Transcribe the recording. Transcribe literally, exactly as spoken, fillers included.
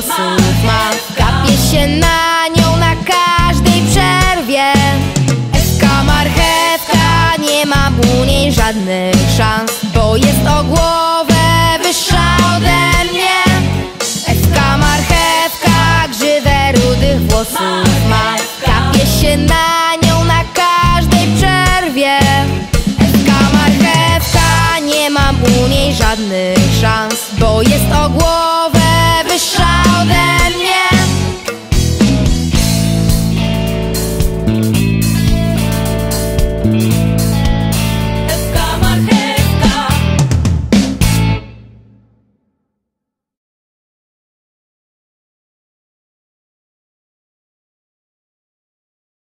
włosów ma. Gapię się na nią na każdej przerwie. Ewka marchewka, nie mam u niej żadnych szans, bo jest o głowę wyższa ode mnie. Ewka marchewka, grzywę rudych włosów ma. Gapię się na nią na każdej przerwie. Ewka marchewka, nie mam u niej żadnych szans, bo jest o głowę